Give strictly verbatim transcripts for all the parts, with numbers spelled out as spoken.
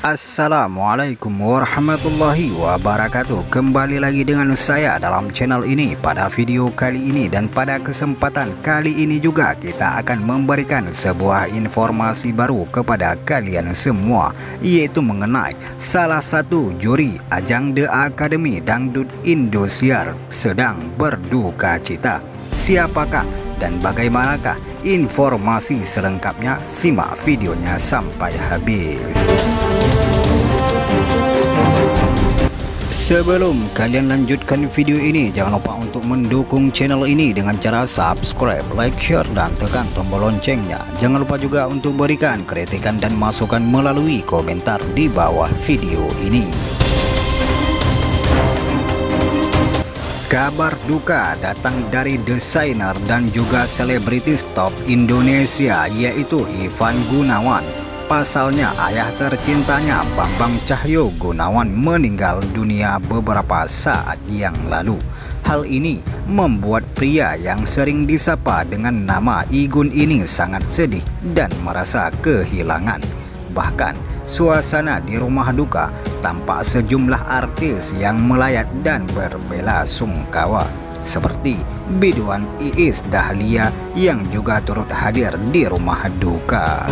Assalamualaikum warahmatullahi wabarakatuh. Kembali lagi dengan saya dalam channel ini. Pada video kali ini dan pada kesempatan kali ini juga kita akan memberikan sebuah informasi baru kepada kalian semua, yaitu mengenai salah satu juri ajang The Academy Dangdut Indosiar sedang berduka cita. Siapakah dan bagaimanakah informasi selengkapnya? Simak videonya sampai habis. Sebelum kalian lanjutkan video ini, jangan lupa untuk mendukung channel ini dengan cara subscribe, like, share, dan tekan tombol loncengnya. Jangan lupa juga untuk berikan kritikan dan masukan melalui komentar di bawah video ini. Kabar duka datang dari desainer dan juga selebritis top Indonesia, yaitu Ivan Gunawan. Pasalnya ayah tercintanya Bambang Cahyo Gunawan meninggal dunia beberapa saat yang lalu. Hal ini membuat pria yang sering disapa dengan nama Igun ini sangat sedih dan merasa kehilangan. Bahkan suasana di rumah duka tampak sejumlah artis yang melayat dan berbela sungkawa, seperti biduan Iis Dahlia yang juga turut hadir di rumah duka.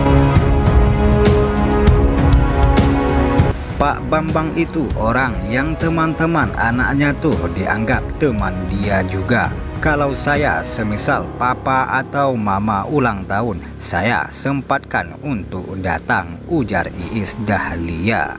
Pak Bambang itu orang yang teman-teman anaknya tuh dianggap teman dia juga. Kalau saya semisal papa atau mama ulang tahun, saya sempatkan untuk datang, ujar Iis Dahlia.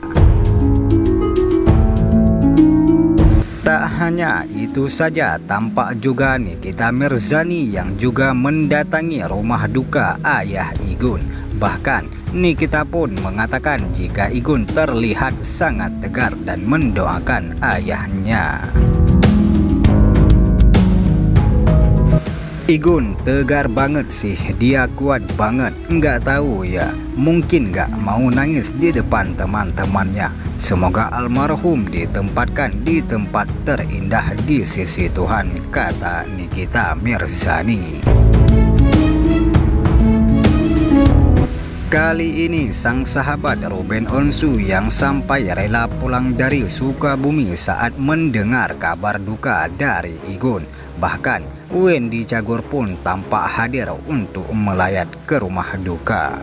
Tak hanya itu saja, tampak juga Nikita Mirzani yang juga mendatangi rumah duka ayah Igun. Bahkan Nikita pun mengatakan jika Igun terlihat sangat tegar dan mendoakan ayahnya. Igun tegar banget sih, dia kuat banget. Nggak tahu ya, mungkin nggak mau nangis di depan teman-temannya. Semoga almarhum ditempatkan di tempat terindah di sisi Tuhan, kata Nikita Mirzani. Kali ini sang sahabat Ruben Onsu yang sampai rela pulang dari Sukabumi saat mendengar kabar duka dari Igun. Bahkan Wendy Cagur pun tampak hadir untuk melayat ke rumah duka.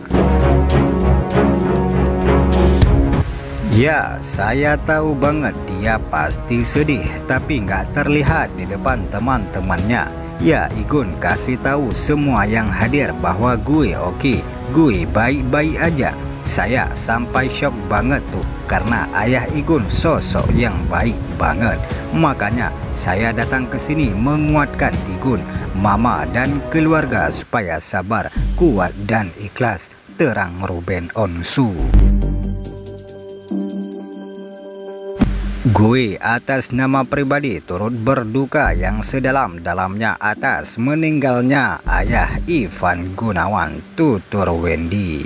Ya, saya tahu banget dia pasti sedih, tapi nggak terlihat di depan teman-temannya. Ya, Igun kasih tahu semua yang hadir bahwa gue oke, gue baik-baik aja. Saya sampai shock banget tuh, karena ayah Igun sosok yang baik banget. Makanya saya datang ke sini menguatkan Igun, mama dan keluarga supaya sabar, kuat dan ikhlas, terang Ruben Onsu. Gue atas nama pribadi turut berduka yang sedalam-dalamnya atas meninggalnya ayah Ivan Gunawan, tutur Wendy.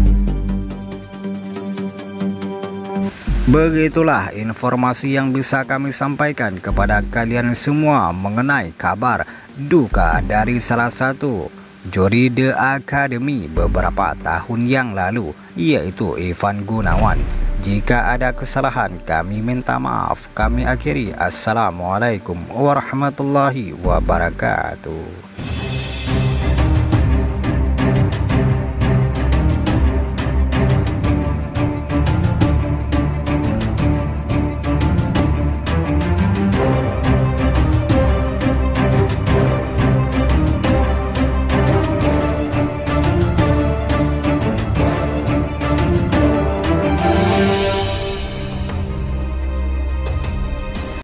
Begitulah informasi yang bisa kami sampaikan kepada kalian semua mengenai kabar duka dari salah satu juri The Academy beberapa tahun yang lalu, yaitu Ivan Gunawan. Jika ada kesalahan, kami minta maaf. Kami akhiri. Assalamualaikum warahmatullahi wabarakatuh.